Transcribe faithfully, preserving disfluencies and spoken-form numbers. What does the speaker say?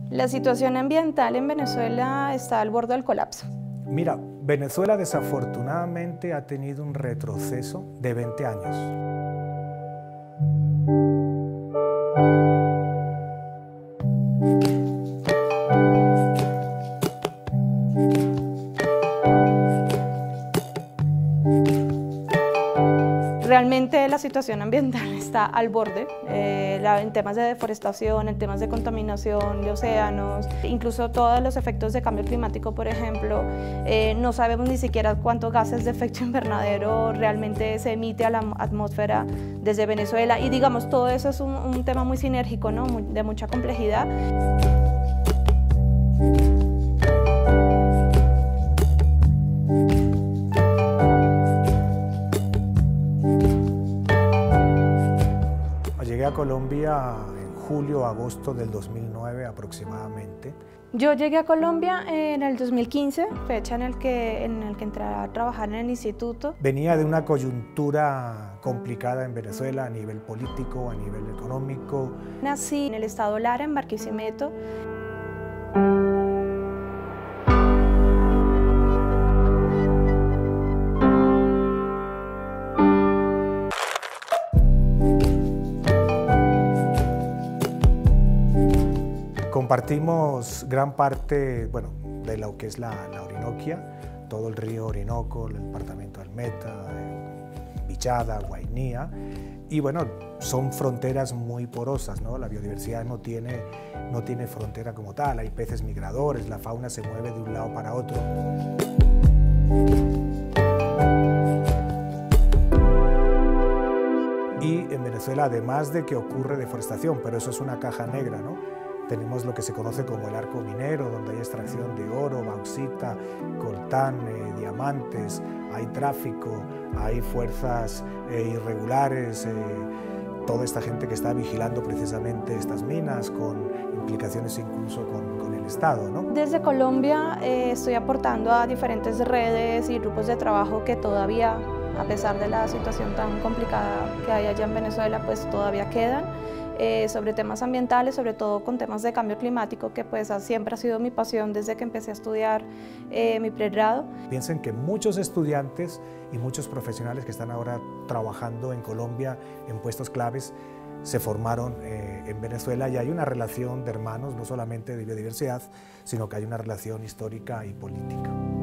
La situación ambiental en Venezuela está al borde del colapso. Mira, Venezuela desafortunadamente ha tenido un retroceso de veinte años. Realmente la situación ambiental está al borde, eh, la, en temas de deforestación, en temas de contaminación de océanos, incluso todos los efectos de cambio climático, por ejemplo, eh, no sabemos ni siquiera cuántos gases de efecto invernadero realmente se emite a la atmósfera desde Venezuela, y digamos, todo eso es un, un tema muy sinérgico, ¿no? Muy, de mucha complejidad. Llegué a Colombia en julio o agosto del dos mil nueve aproximadamente. Yo llegué a Colombia en el dos mil quince, fecha en el que, en el que entré a trabajar en el instituto. Venía de una coyuntura complicada en Venezuela a nivel político, a nivel económico. Nací en el estado Lara, en Barquisimeto. Compartimos gran parte, bueno, de lo que es la, la Orinoquia, todo el río Orinoco, el departamento del Meta, Vichada, Guainía, y bueno, son fronteras muy porosas, ¿no? La biodiversidad no tiene, no tiene frontera como tal, hay peces migradores, la fauna se mueve de un lado para otro. Y en Venezuela, además de que ocurre deforestación, pero eso es una caja negra, ¿no? Tenemos lo que se conoce como el arco minero, donde hay extracción de oro, bauxita, coltán, eh, diamantes, hay tráfico, hay fuerzas eh, irregulares, eh, toda esta gente que está vigilando precisamente estas minas, con implicaciones incluso con, con el Estado, ¿no? Desde Colombia eh, estoy aportando a diferentes redes y grupos de trabajo que todavía, a pesar de la situación tan complicada que hay allá en Venezuela, pues todavía quedan. Eh, sobre temas ambientales, sobre todo con temas de cambio climático, que pues siempre ha sido mi pasión desde que empecé a estudiar eh, mi pregrado. Piensen que muchos estudiantes y muchos profesionales que están ahora trabajando en Colombia en puestos claves se formaron eh, en Venezuela, y hay una relación de hermanos, no solamente de biodiversidad, sino que hay una relación histórica y política.